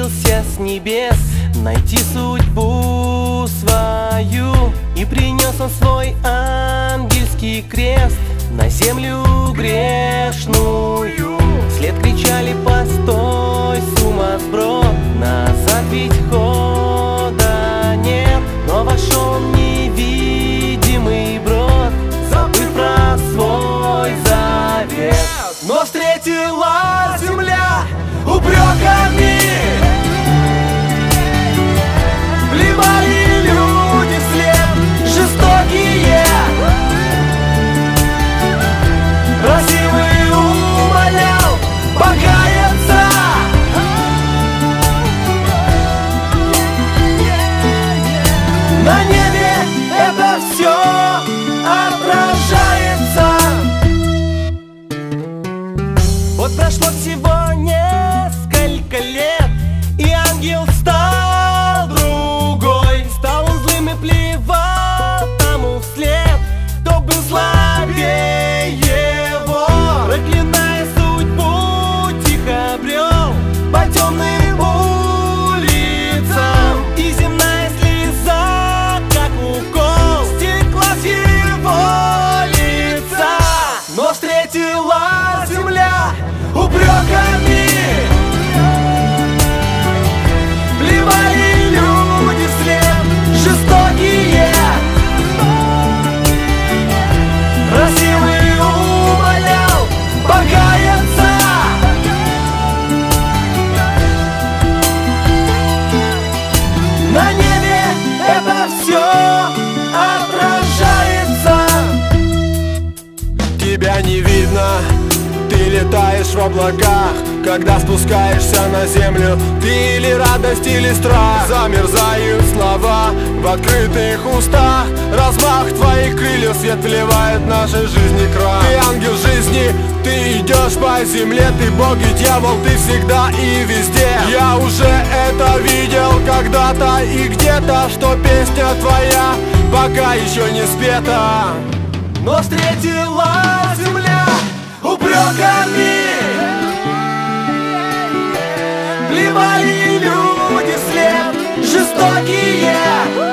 спустился с небес найти судьбу свою, и принес он свой ангельский крест на землю грешную. Вслед кричали: постой, сумасброд, назад ведь хода нет. Но вошел невидимый брод, забыв про свой завет. Но встретила земля упреками, плевали люди вслед жестокие. Красивый умолял покаяться. На небе это все отражается. Вот прошло всего несколько лет, и ангел стал другой. Стал он злым и плевал тому вслед, кто был слабее его. Проклиная судьбу, тихо брел по темным улицам, и земная слеза, как укол, стекла с его лица. Но встретила земля упреками, плевали люди вслед жестокие. Красивый умолял покаяться. На небе это все отражается. Тебя не видно, ты летаешь в облаках. Когда спускаешься на землю, ты или радость, или страх. Замерзают слова в открытых устах. Размах твоих крыльев, свет вливает в нашей жизни крах. Ты ангел жизни, ты идешь по земле. Ты Бог и дьявол, ты всегда и везде. Я уже это видел когда-то и где-то, что песня твоя пока еще не спета. Но встретила земля упреками, плевали люди вслед жестокие.